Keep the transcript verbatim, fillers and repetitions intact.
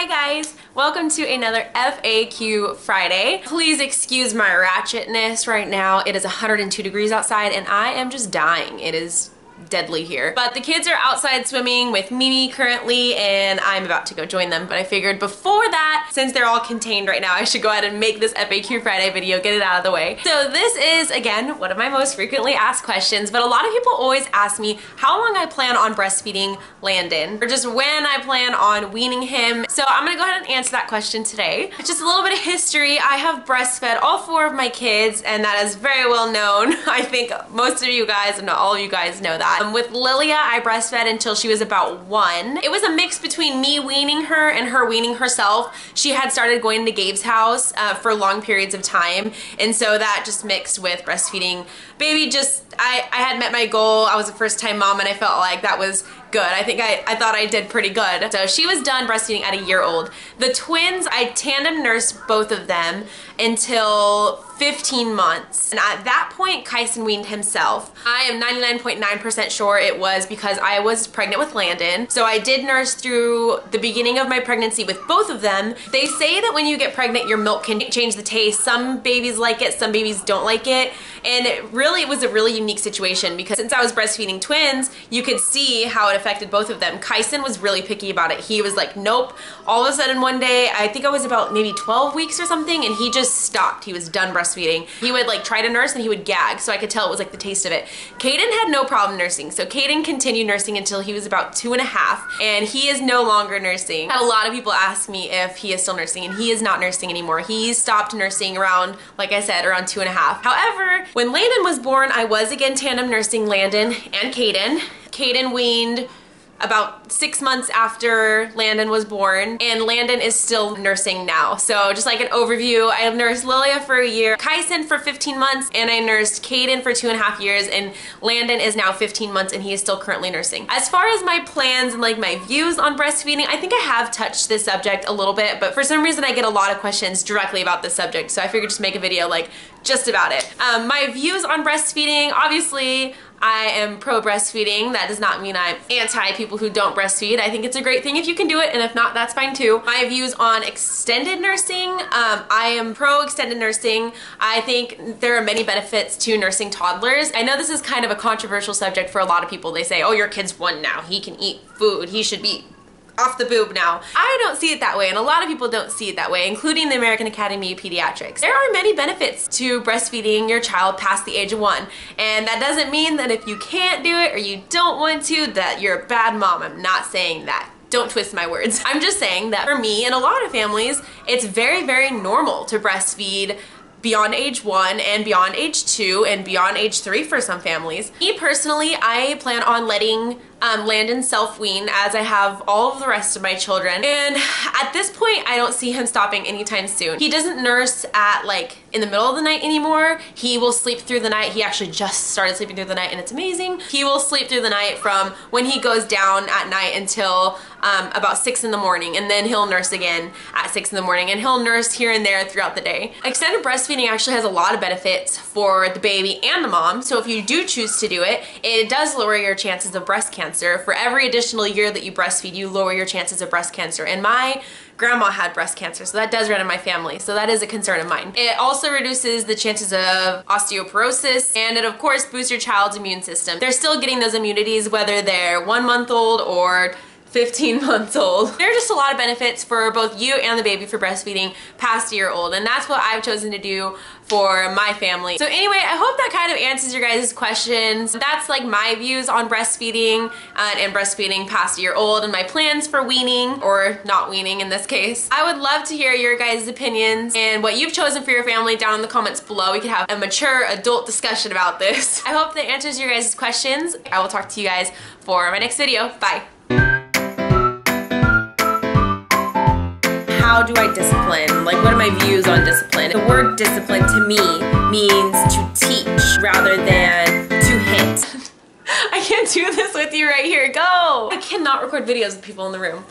Hi guys, welcome to another F A Q Friday. Please excuse my ratchetness right now. It is one hundred two degrees outside and I am just dying. It is deadly here. But the kids are outside swimming with Mimi currently and I'm about to go join them. But I figured before that, since they're all contained right now, I should go ahead and make this F A Q Friday video, get it out of the way. So this is, again, one of my most frequently asked questions, but a lot of people always ask me how long I plan on breastfeeding Landon, or just when I plan on weaning him. So I'm gonna go ahead and answer that question today. Just a little bit of history. I have breastfed all four of my kids and that is very well known. I think most of you guys, if not all of you guys, know that. Um, with Lilia, I breastfed until she was about one. It was a mix between me weaning her and her weaning herself. She had started going to Gabe's house uh, for long periods of time, and so that just mixed with breastfeeding. Baby just, I, I had met my goal. I was a first time mom and I felt like that was good. I think I, I thought I did pretty good. So she was done breastfeeding at a year old. The twins, I tandem nursed both of them until fifteen months. And at that point, Kyson weaned himself. I am ninety-nine point nine percent sure it was because I was pregnant with Landon. So I did nurse through the beginning of my pregnancy with both of them. They say that when you get pregnant, your milk can change the taste. Some babies like it, some babies don't like it. And it really was a really unique situation because since I was breastfeeding twins, you could see how it affected both of them. Kyson was really picky about it. He was like, nope. All of a sudden one day, I think I was about maybe twelve weeks or something, and he just stopped. He was done breastfeeding. He would like try to nurse and he would gag, so I could tell it was like the taste of it. Caden had no problem nursing, so Caden continued nursing until he was about two and a half, and he is no longer nursing. I had a lot of people ask me if he is still nursing, and he is not nursing anymore. He stopped nursing around, like I said, around two and a half. However, when Landon was born, I was again tandem nursing Landon and Caden. Caden weaned about six months after Landon was born, and Landon is still nursing now. So just like an overview, I nursed Lilia for a year, Kyson for fifteen months, and I nursed Caden for two and a half years, and Landon is now fifteen months and he is still currently nursing. As far as my plans and like my views on breastfeeding, I think I have touched this subject a little bit, but for some reason I get a lot of questions directly about this subject, so I figured just make a video like just about it. Um, my views on breastfeeding, obviously, I am pro breastfeeding. That does not mean I'm anti people who don't breastfeed. I think it's a great thing if you can do it, and if not, that's fine too. My views on extended nursing, um, I am pro extended nursing. I think there are many benefits to nursing toddlers. I know this is kind of a controversial subject for a lot of people. They say, oh, your kid's one now. He can eat food. He should be off the boob now. I don't see it that way, and a lot of people don't see it that way, including the American Academy of Pediatrics. There are many benefits to breastfeeding your child past the age of one, and that doesn't mean that if you can't do it or you don't want to, that you're a bad mom. I'm not saying that. Don't twist my words. I'm just saying that for me and a lot of families, it's very, very normal to breastfeed beyond age one and beyond age two and beyond age three for some families. Me personally, I plan on letting um, Landon self-wean as I have all of the rest of my children. And at this point, I don't see him stopping anytime soon. He doesn't nurse at like in the middle of the night anymore. He will sleep through the night. He actually just started sleeping through the night and it's amazing. He will sleep through the night from when he goes down at night until um, about six in the morning, and then he'll nurse again at six in the morning, and he'll nurse here and there throughout the day. Extended breastfeeding actually has a lot of benefits for the baby and the mom, so if you do choose to do it, it does lower your chances of breast cancer. For every additional year that you breastfeed, you lower your chances of breast cancer. And my grandma had breast cancer, so that does run in my family, so that is a concern of mine. It also reduces the chances of osteoporosis, and it of course boosts your child's immune system. They're still getting those immunities whether they're one month old or fifteen months old. There are just a lot of benefits for both you and the baby for breastfeeding past a year old, and that's what I've chosen to do for my family. So anyway, I hope that kind of answers your guys' questions. That's like my views on breastfeeding uh, and breastfeeding past a year old and my plans for weaning, or not weaning in this case. I would love to hear your guys' opinions and what you've chosen for your family down in the comments below. We could have a mature adult discussion about this. I hope that answers your guys' questions. I will talk to you guys for my next video. Bye. How do I discipline? Like, what are my views on discipline? The word discipline to me means to teach rather than to hit. I can't do this with you right here. Go! I cannot record videos with people in the room.